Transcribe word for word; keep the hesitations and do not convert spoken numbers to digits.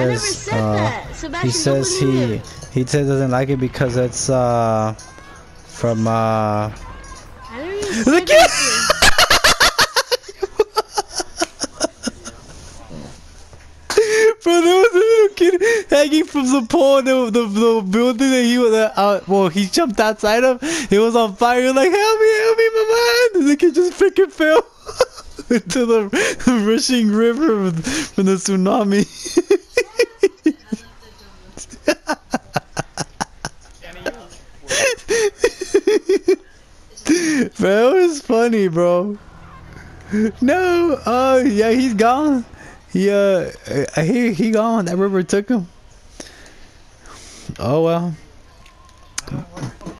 I never said uh, that. Sebastian, he says he he says doesn't like it because it's uh from uh. I never even said anything. Bro, there was a little kid hanging from the pole in the, the, the building that he was uh, out. Well, he jumped outside of. It was on fire. He was like, "Help me, help me, my man!" And the kid just freaking fell into the rushing river from the tsunami. Bro, it was funny, bro. No, oh uh, yeah, he's gone. He uh, he he gone. That river took him. Oh well.